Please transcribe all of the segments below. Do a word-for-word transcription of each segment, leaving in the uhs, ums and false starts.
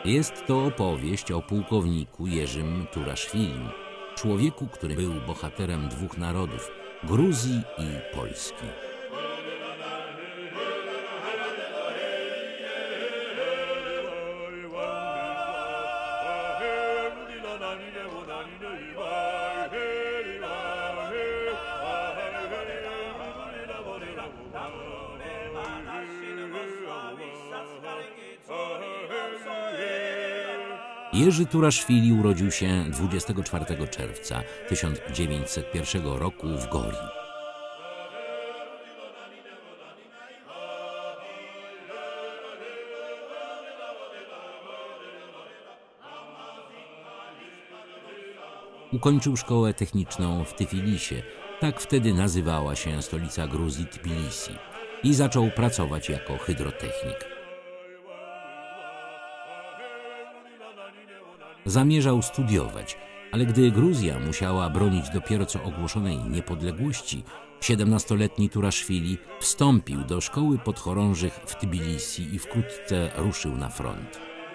Jest to opowieść o pułkowniku Jerzym Turaszwilim, człowieku, który był bohaterem dwóch narodów – Gruzji i Polski. Jerzy Turaszwili urodził się dwudziestego czwartego czerwca tysiąc dziewięćset pierwszego roku w Gori. Ukończył szkołę techniczną w Tyfilisie, tak wtedy nazywała się stolica Gruzji Tbilisi, i zaczął pracować jako hydrotechnik. Zamierzał studiować, ale gdy Gruzja musiała bronić dopiero co ogłoszonej niepodległości, siedemnastoletni Turaszwili wstąpił do szkoły podchorążych w Tbilisi i wkrótce ruszył na front.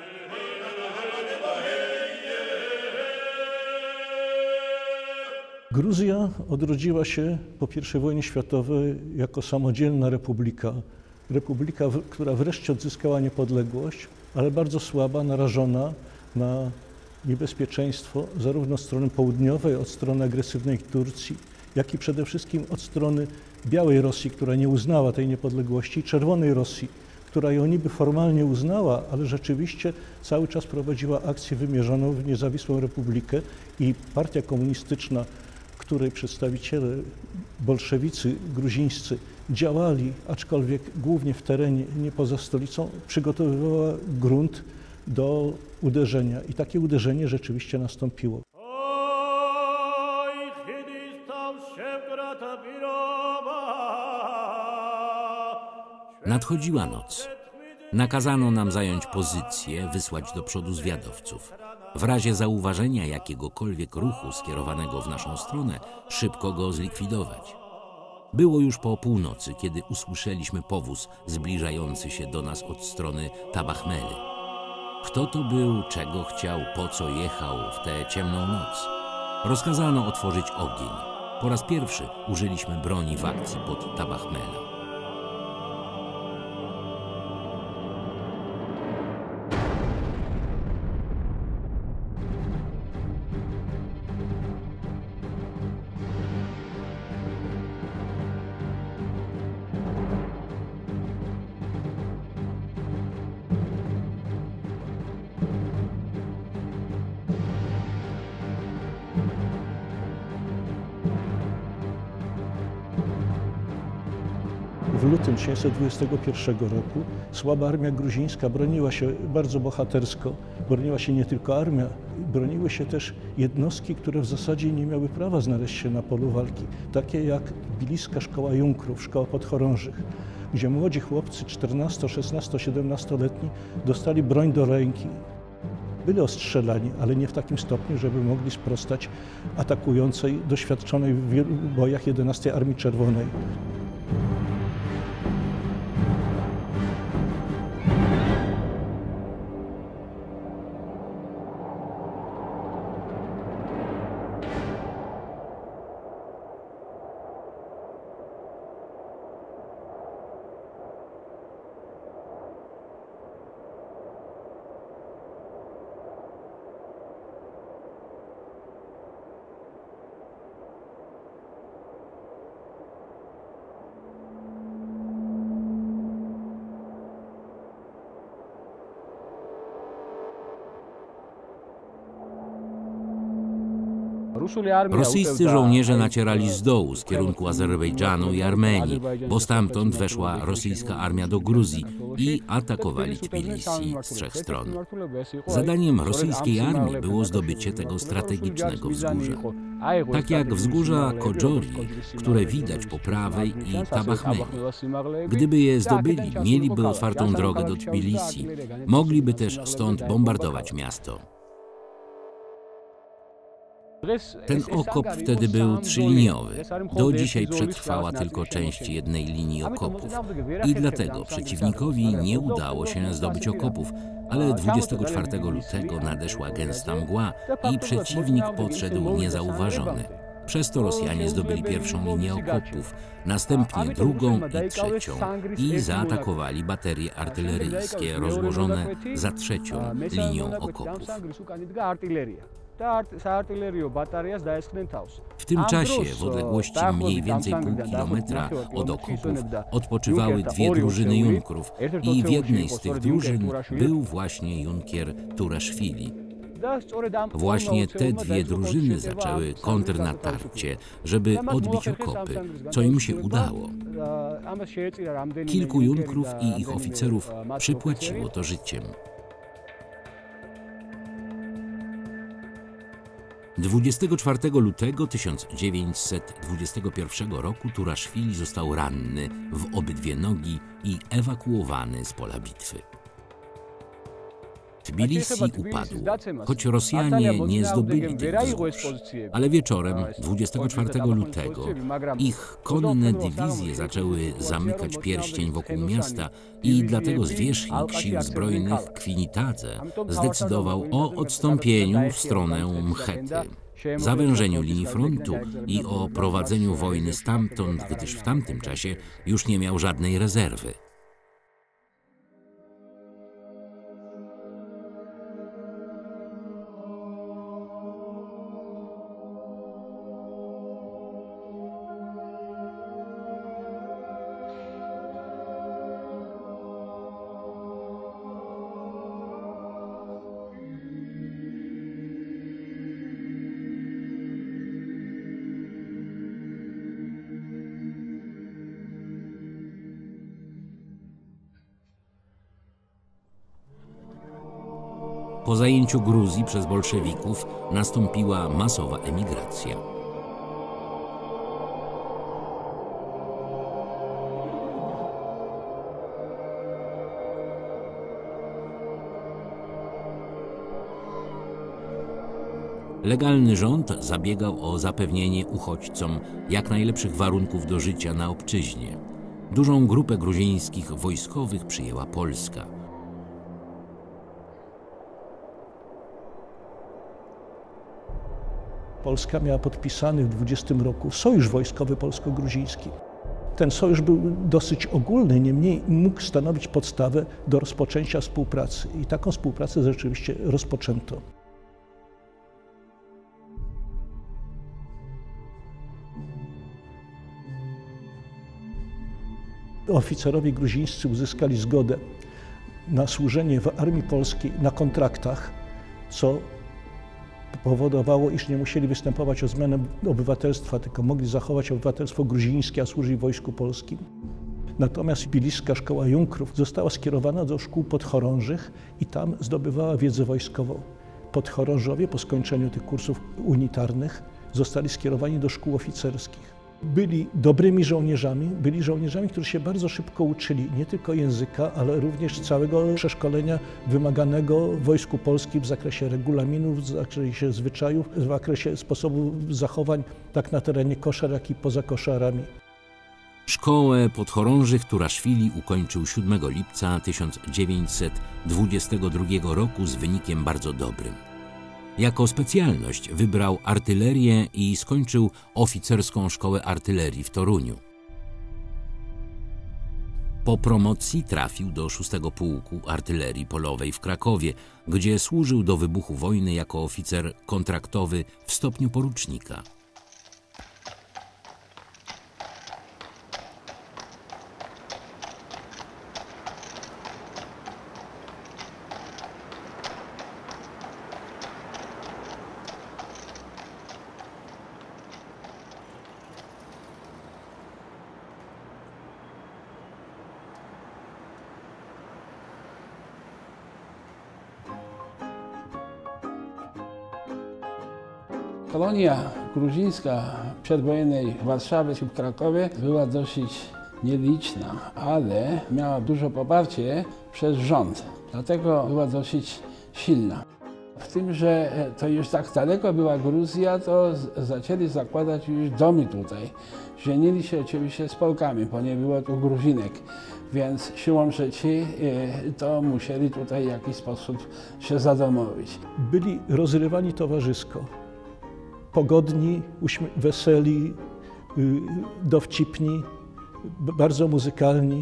Gruzja odrodziła się po pierwszej wojnie światowej jako samodzielna republika. Republika, która wreszcie odzyskała niepodległość, ale bardzo słaba, narażona na niebezpieczeństwo zarówno od strony południowej, od strony agresywnej Turcji, jak i przede wszystkim od strony Białej Rosji, która nie uznała tej niepodległości, i Czerwonej Rosji, która ją niby formalnie uznała, ale rzeczywiście cały czas prowadziła akcję wymierzoną w niezawisłą republikę, i partia komunistyczna, której przedstawiciele bolszewicy gruzińscy działali, aczkolwiek głównie w terenie, nie poza stolicą, przygotowywała grunt do uderzenia. I takie uderzenie rzeczywiście nastąpiło. Nadchodziła noc. Nakazano nam zająć pozycję, wysłać do przodu zwiadowców. W razie zauważenia jakiegokolwiek ruchu skierowanego w naszą stronę, szybko go zlikwidować. Było już po północy, kiedy usłyszeliśmy powóz zbliżający się do nas od strony Tabachmely. Kto to był, czego chciał, po co jechał w tę ciemną noc? Rozkazano otworzyć ogień. Po raz pierwszy użyliśmy broni w akcji pod Tabachmelą. W lutym tysiąc dziewięćset dwudziestego pierwszego roku słaba armia gruzińska broniła się bardzo bohatersko. Broniła się nie tylko armia, broniły się też jednostki, które w zasadzie nie miały prawa znaleźć się na polu walki, takie jak Tbiliska Szkoła Junkrów, Szkoła Podchorążych, gdzie młodzi chłopcy czternasto-, szesnasto-, siedemnastoletni dostali broń do ręki. Byli ostrzelani, ale nie w takim stopniu, żeby mogli sprostać atakującej, doświadczonej w wielu bojach jedenastej Armii Czerwonej. Rosyjscy żołnierze nacierali z dołu, z kierunku Azerbejdżanu i Armenii, bo stamtąd weszła rosyjska armia do Gruzji i atakowali Tbilisi z trzech stron. Zadaniem rosyjskiej armii było zdobycie tego strategicznego wzgórza. Tak jak wzgórza Kodżori, które widać po prawej, i Tabachmeli. Gdyby je zdobyli, mieliby otwartą drogę do Tbilisi. Mogliby też stąd bombardować miasto. Ten okop wtedy był trzyliniowy. Do dzisiaj przetrwała tylko część jednej linii okopów. I dlatego przeciwnikowi nie udało się zdobyć okopów, ale dwudziestego czwartego lutego nadeszła gęsta mgła i przeciwnik podszedł niezauważony. Przez to Rosjanie zdobyli pierwszą linię okopów, następnie drugą i trzecią i zaatakowali baterie artyleryjskie rozłożone za trzecią linią okopów. W tym czasie, w odległości mniej więcej pół kilometra od okopów, odpoczywały dwie drużyny junkrów i w jednej z tych drużyn był właśnie junkier Turaszwili. Właśnie te dwie drużyny zaczęły kontrnatarcie, żeby odbić okopy, co im się udało. Kilku junkrów i ich oficerów przypłaciło to życiem. dwudziestego czwartego lutego tysiąc dziewięćset dwudziestego pierwszego roku Turaszwili został ranny w obydwie nogi i ewakuowany z pola bitwy. Tbilisi upadł, choć Rosjanie nie zdobyli tych wzgórz, ale wieczorem dwudziestego czwartego lutego ich konne dywizje zaczęły zamykać pierścień wokół miasta i dlatego zwierzchnik sił zbrojnych Kwinitadze zdecydował o odstąpieniu w stronę Mchety, zawężeniu linii frontu i o prowadzeniu wojny stamtąd, gdyż w tamtym czasie już nie miał żadnej rezerwy. Po zajęciu Gruzji przez bolszewików nastąpiła masowa emigracja. Legalny rząd zabiegał o zapewnienie uchodźcom jak najlepszych warunków do życia na obczyźnie. Dużą grupę gruzińskich wojskowych przyjęła Polska. Polska miała podpisany w dwudziestym roku sojusz wojskowy polsko-gruziński. Ten sojusz był dosyć ogólny, niemniej mógł stanowić podstawę do rozpoczęcia współpracy i taką współpracę rzeczywiście rozpoczęto. Oficerowie gruzińscy uzyskali zgodę na służenie w armii polskiej na kontraktach, co powodowało, iż nie musieli występować o zmianę obywatelstwa, tylko mogli zachować obywatelstwo gruzińskie, a służyć w wojsku polskim. Natomiast Tbiliska Szkoła Junkrów została skierowana do szkół podchorążych i tam zdobywała wiedzę wojskową. Podchorążowie po skończeniu tych kursów unitarnych zostali skierowani do szkół oficerskich. Byli dobrymi żołnierzami, byli żołnierzami, którzy się bardzo szybko uczyli nie tylko języka, ale również całego przeszkolenia wymaganego w Wojsku Polskim w zakresie regulaminów, w zakresie zwyczajów, w zakresie sposobu zachowań tak na terenie koszar, jak i poza koszarami. Szkołę podchorążych Turaszwili ukończył siódmego lipca tysiąc dziewięćset dwudziestego drugiego roku z wynikiem bardzo dobrym. Jako specjalność wybrał artylerię i skończył oficerską szkołę artylerii w Toruniu. Po promocji trafił do szóstego Pułku Artylerii Polowej w Krakowie, gdzie służył do wybuchu wojny jako oficer kontraktowy w stopniu porucznika. Kolonia gruzińska przedwojennej w Warszawie czy w Krakowie była dosyć nieliczna, ale miała duże poparcie przez rząd, dlatego była dosyć silna. W tym, że to już tak daleko była Gruzja, to zaczęli zakładać już domy tutaj. Żenili się oczywiście z Polkami, bo nie było tu Gruzinek, więc siłą rzeczy to musieli tutaj w jakiś sposób się zadomowić. Byli rozrywani towarzysko, pogodni, weseli, dowcipni, bardzo muzykalni.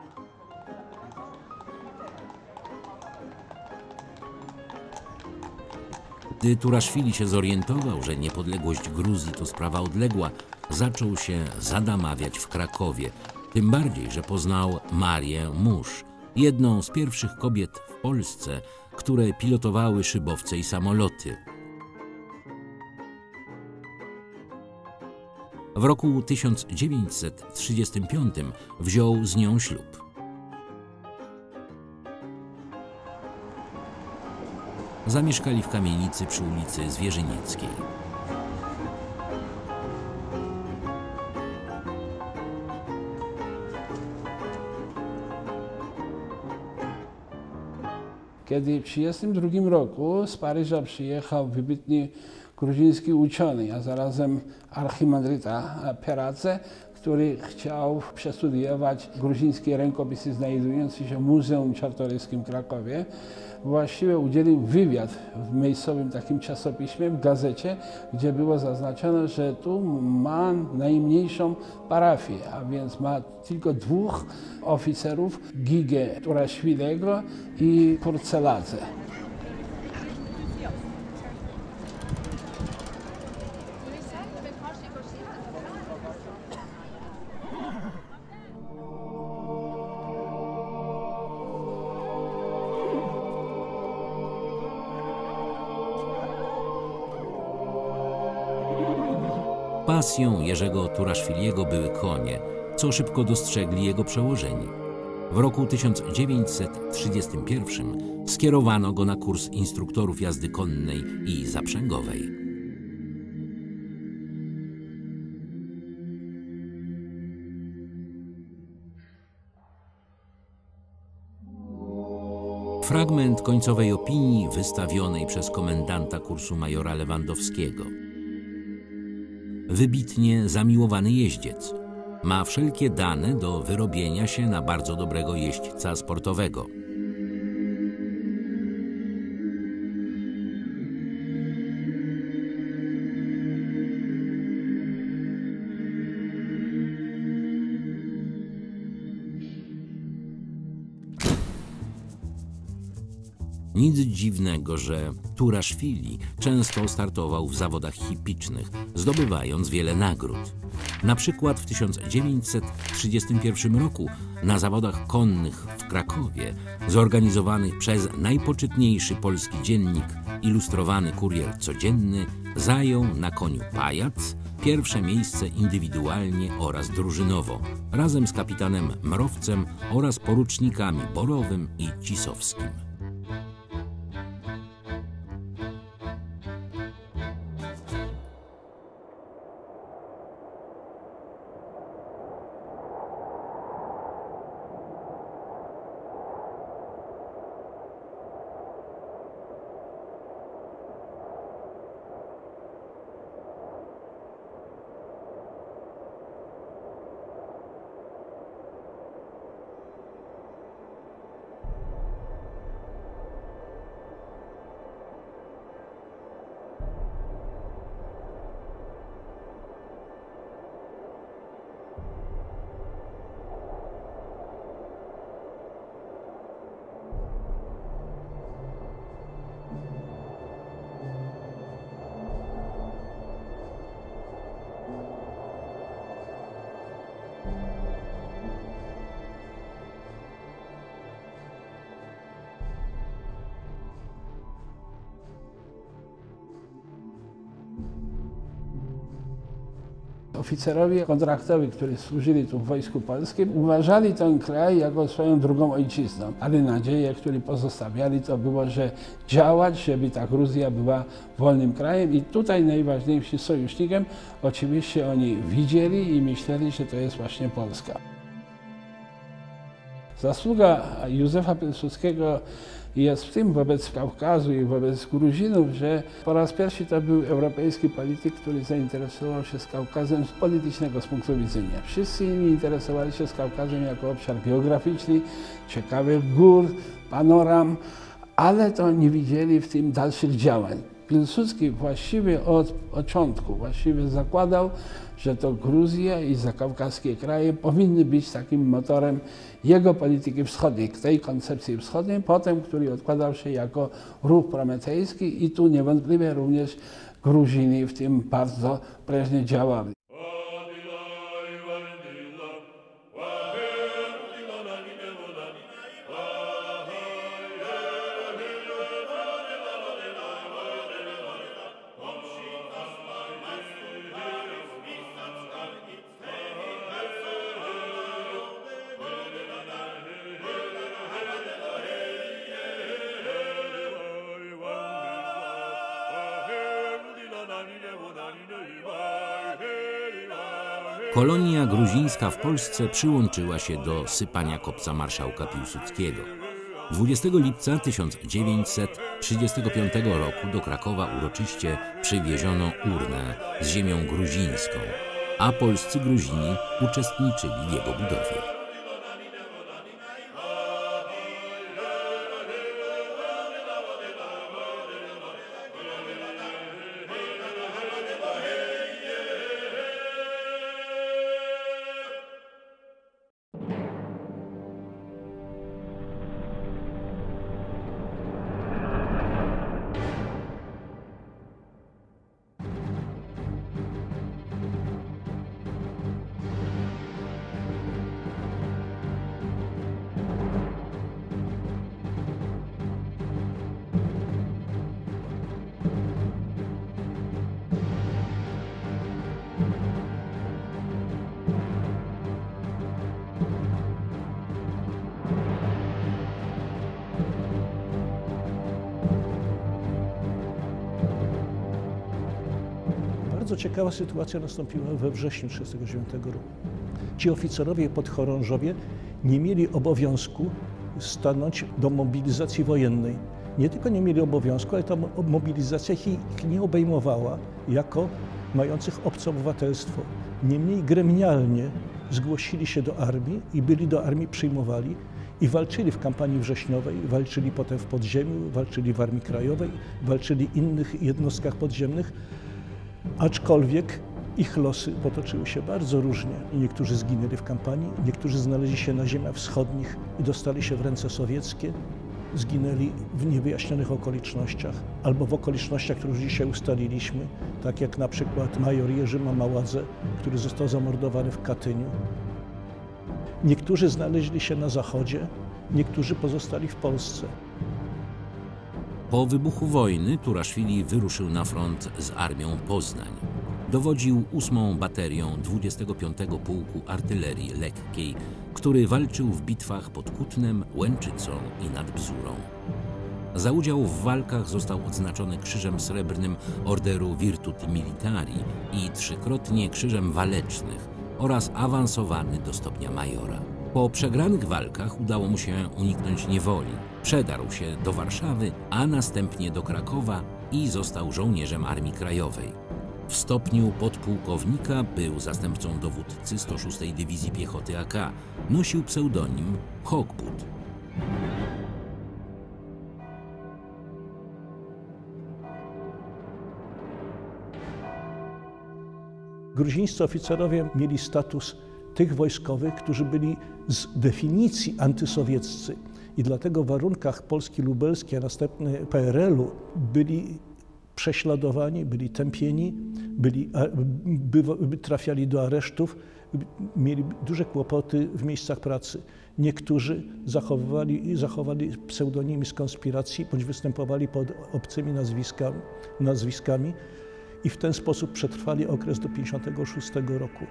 Gdy Turaszwili się zorientował, że niepodległość Gruzji to sprawa odległa, zaczął się zadamawiać w Krakowie. Tym bardziej, że poznał Marię Musz, jedną z pierwszych kobiet w Polsce, które pilotowały szybowce i samoloty. W roku tysiąc dziewięćset trzydziestym piątym wziął z nią ślub. Zamieszkali w kamienicy przy ulicy Zwierzynieckiej. Kiedy w tysiąc dziewięćset trzydziestym drugim roku z Paryża przyjechał wybitny gruziński uczony, a zarazem archimandryta Peradze, który chciał przestudiować gruzińskie rękopisy znajdujące się w Muzeum Czartoryskim w Krakowie, właściwie udzielił wywiad w miejscowym takim czasopiśmie, w gazecie, gdzie było zaznaczone, że tu ma najmniejszą parafię, a więc ma tylko dwóch oficerów, Gigę Turaszwilego i Kurceladze. Pasją Jerzego Turaszwiliego były konie, co szybko dostrzegli jego przełożeni. W roku tysiąc dziewięćset trzydziestym pierwszym skierowano go na kurs instruktorów jazdy konnej i zaprzęgowej. Fragment końcowej opinii wystawionej przez komendanta kursu majora Lewandowskiego. Wybitnie zamiłowany jeździec. Ma wszelkie dane do wyrobienia się na bardzo dobrego jeźdźca sportowego. Nic dziwnego, że Turaszwili często startował w zawodach hippicznych, zdobywając wiele nagród. Na przykład w tysiąc dziewięćset trzydziestym pierwszym roku na zawodach konnych w Krakowie, zorganizowanych przez najpoczytniejszy polski dziennik Ilustrowany Kurier Codzienny, zajął na koniu pajac pierwsze miejsce indywidualnie oraz drużynowo, razem z kapitanem Mrowcem oraz porucznikami Borowym i Cisowskim. Oficerowie kontraktowi, którzy służyli tu w Wojsku Polskim, uważali ten kraj jako swoją drugą ojczyzną, ale nadzieję, które pozostawiali, to było, że działać, żeby ta Gruzja była wolnym krajem i tutaj najważniejszym sojusznikiem oczywiście oni widzieli i myśleli, że to jest właśnie Polska. Zasługa Józefa Piłsudskiego I jest w tym wobec Kaukazu i wobec Gruzinów, że po raz pierwszy to był europejski polityk, który zainteresował się z Kaukazem z politycznego z punktu widzenia. Wszyscy inni interesowali się z Kaukazem jako obszar geograficzny, ciekawych gór, panoram, ale to nie widzieli w tym dalszych działań. Piłsudski właściwie od początku właściwie zakładał, że to Gruzja i zakaukaskie kraje powinny być takim motorem jego polityki wschodniej, tej koncepcji wschodniej, potem, który odkładał się jako ruch prometejski i tu niewątpliwie również Gruzini w tym bardzo prężnie działali. Kolonia gruzińska w Polsce przyłączyła się do sypania kopca marszałka Piłsudskiego. dwudziestego lipca tysiąc dziewięćset trzydziestego piątego roku do Krakowa uroczyście przywieziono urnę z ziemią gruzińską, a polscy Gruzini uczestniczyli w jego budowie. Bardzo ciekawa sytuacja nastąpiła we wrześniu tysiąc dziewięćset trzydziestego dziewiątego roku. Ci oficerowie i podchorążowie nie mieli obowiązku stanąć do mobilizacji wojennej. Nie tylko nie mieli obowiązku, ale ta mobilizacja ich nie obejmowała jako mających obce obywatelstwo. Niemniej gremialnie zgłosili się do armii i byli do armii przyjmowali i walczyli w kampanii wrześniowej, walczyli potem w podziemiu, walczyli w Armii Krajowej, walczyli w innych jednostkach podziemnych. Aczkolwiek ich losy potoczyły się bardzo różnie. Niektórzy zginęli w kampanii, niektórzy znaleźli się na ziemiach wschodnich i dostali się w ręce sowieckie, zginęli w niewyjaśnionych okolicznościach albo w okolicznościach, które już dzisiaj ustaliliśmy, tak jak na przykład major Jerzy Mamaładze, który został zamordowany w Katyniu. Niektórzy znaleźli się na zachodzie, niektórzy pozostali w Polsce. Po wybuchu wojny Turaszwili wyruszył na front z Armią Poznań. Dowodził ósmą baterią dwudziestego piątego Pułku Artylerii Lekkiej, który walczył w bitwach pod Kutnem, Łęczycą i nad Bzurą. Za udział w walkach został odznaczony Krzyżem Srebrnym Orderu Virtuti Militari i trzykrotnie Krzyżem Walecznych oraz awansowany do stopnia majora. Po przegranych walkach udało mu się uniknąć niewoli. Przedarł się do Warszawy, a następnie do Krakowa i został żołnierzem Armii Krajowej. W stopniu podpułkownika był zastępcą dowódcy sto szóstej Dywizji Piechoty A K. Nosił pseudonim Hochbud. Gruzińscy oficerowie mieli status tych wojskowych, którzy byli z definicji antysowieccy i dlatego w warunkach Polski lubelskiej, a następnie P R L-u byli prześladowani, byli tępieni, byli, by, trafiali do aresztów, mieli duże kłopoty w miejscach pracy. Niektórzy zachowywali, zachowali pseudonimy z konspiracji, bądź występowali pod obcymi nazwiskami, nazwiskami i w ten sposób przetrwali okres do pięćdziesiątego szóstego roku.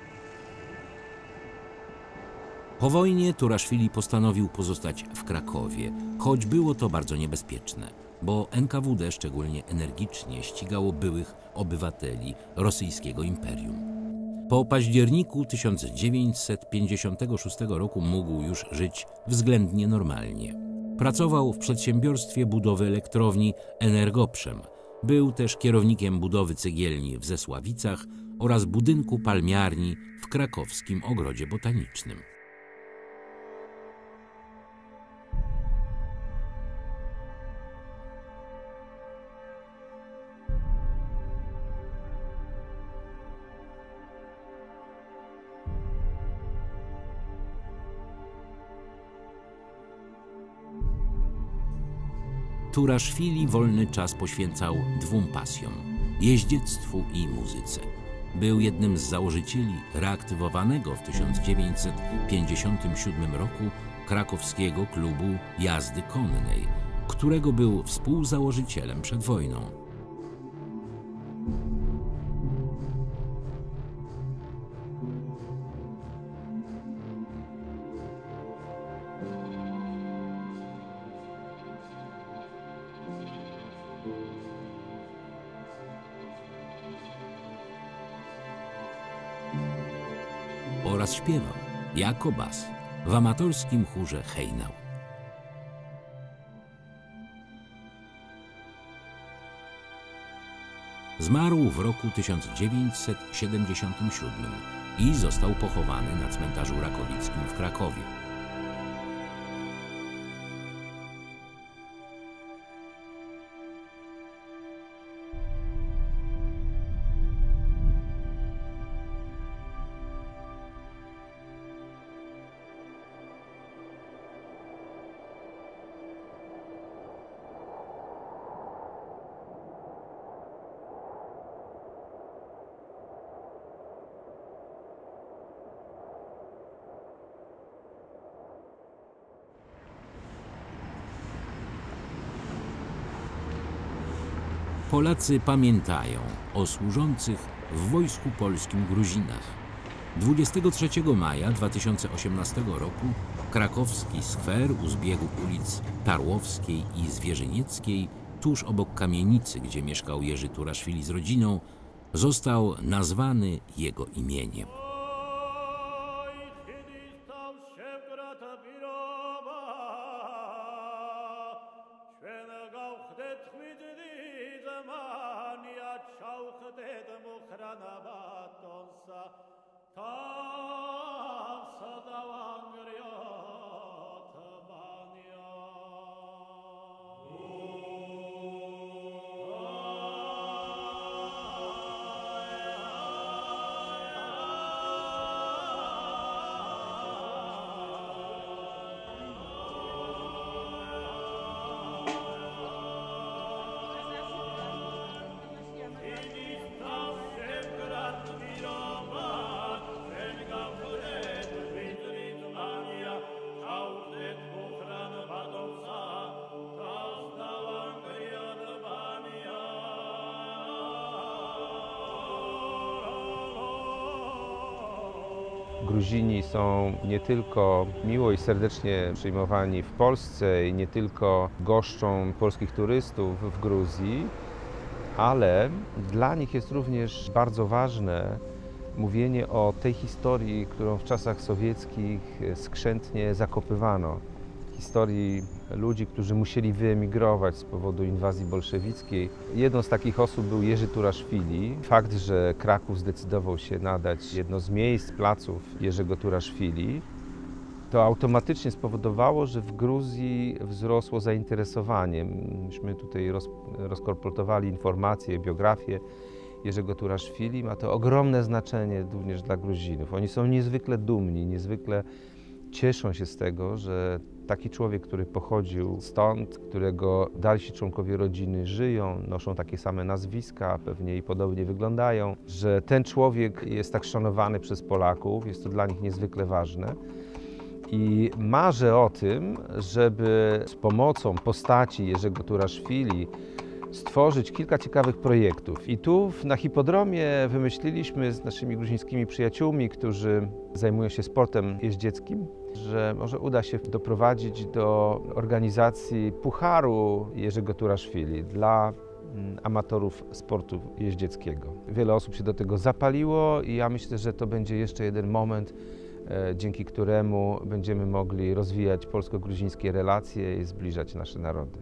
Po wojnie Turaszwili postanowił pozostać w Krakowie, choć było to bardzo niebezpieczne, bo N K W D szczególnie energicznie ścigało byłych obywateli rosyjskiego imperium. Po październiku tysiąc dziewięćset pięćdziesiątego szóstego roku mógł już żyć względnie normalnie. Pracował w przedsiębiorstwie budowy elektrowni Energoprzem. Był też kierownikiem budowy cegielni w Zesławicach oraz budynku palmiarni w krakowskim Ogrodzie Botanicznym. Turaszwili wolny czas poświęcał dwóm pasjom – jeździectwu i muzyce. Był jednym z założycieli reaktywowanego w tysiąc dziewięćset pięćdziesiątym siódmym roku krakowskiego klubu jazdy konnej, którego był współzałożycielem przed wojną. Oraz śpiewał jako bas w amatorskim chórze Hejnał. Zmarł w roku tysiąc dziewięćset siedemdziesiątym siódmym i został pochowany na cmentarzu Rakowickim w Krakowie. Polacy pamiętają o służących w Wojsku Polskim Gruzinach. dwudziestego trzeciego maja dwa tysiące osiemnastego roku krakowski skwer u zbiegu ulic Tarłowskiej i Zwierzynieckiej, tuż obok kamienicy, gdzie mieszkał Jerzy Turaszwili z rodziną, został nazwany jego imieniem. Gruzini są nie tylko miło i serdecznie przyjmowani w Polsce i nie tylko goszczą polskich turystów w Gruzji, ale dla nich jest również bardzo ważne mówienie o tej historii, którą w czasach sowieckich skrzętnie zakopywano. Historii ludzi, którzy musieli wyemigrować z powodu inwazji bolszewickiej. Jedną z takich osób był Jerzy Turaszwili. Fakt, że Kraków zdecydował się nadać jedno z miejsc, placów Jerzego Turaszwili, to automatycznie spowodowało, że w Gruzji wzrosło zainteresowanie. Myśmy tutaj roz, rozkolportowali informacje, biografię Jerzego Turaszwili. Ma to ogromne znaczenie również dla Gruzinów. Oni są niezwykle dumni, niezwykle cieszą się z tego, że taki człowiek, który pochodził stąd, którego dalsi członkowie rodziny żyją, noszą takie same nazwiska, pewnie i podobnie wyglądają, że ten człowiek jest tak szanowany przez Polaków, jest to dla nich niezwykle ważne. I marzę o tym, żeby z pomocą postaci Jerzego Turaszwili stworzyć kilka ciekawych projektów. I tu na hipodromie wymyśliliśmy z naszymi gruzińskimi przyjaciółmi, którzy zajmują się sportem jeździeckim, że może uda się doprowadzić do organizacji pucharu Jerzego Turaszwili dla amatorów sportu jeździeckiego. Wiele osób się do tego zapaliło i ja myślę, że to będzie jeszcze jeden moment dzięki któremu będziemy mogli rozwijać polsko-gruzińskie relacje i zbliżać nasze narody.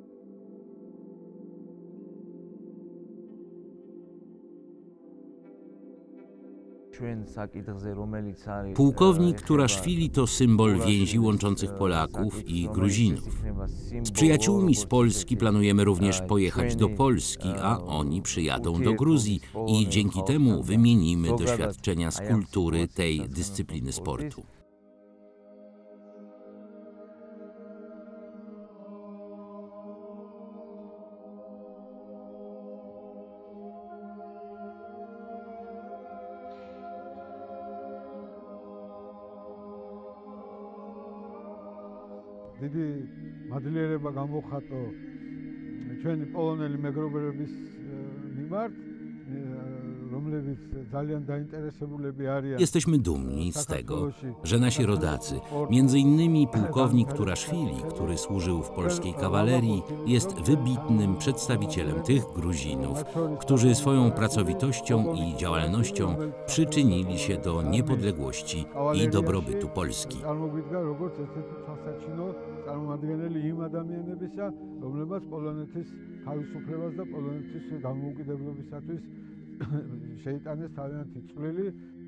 Pułkownik Turaszwili to symbol więzi łączących Polaków i Gruzinów. Z przyjaciółmi z Polski planujemy również pojechać do Polski, a oni przyjadą do Gruzji i dzięki temu wymienimy doświadczenia z kultury tej dyscypliny sportu. დიდი მადლიერება გამოხატო ჩვენი პოლონელი მეგობრების მიმართ, რომლებიც ძალიან დაინტერესებულები არიან. Jesteśmy dumni z tego, że nasi rodacy, między innymi pułkownik Turaszwili, który służył w polskiej kawalerii, jest wybitnym przedstawicielem tych Gruzinów, którzy swoją pracowitością i działalnością przyczynili się do niepodległości i dobrobytu Polski. წარმომადგენელი იმ ადამიანებისა, რომლებმაც პოლონეთის თავისუფლებას და პოლონეთის დამოუკიდებლობისათვის შეიტანეს თავიანთი წვლილი.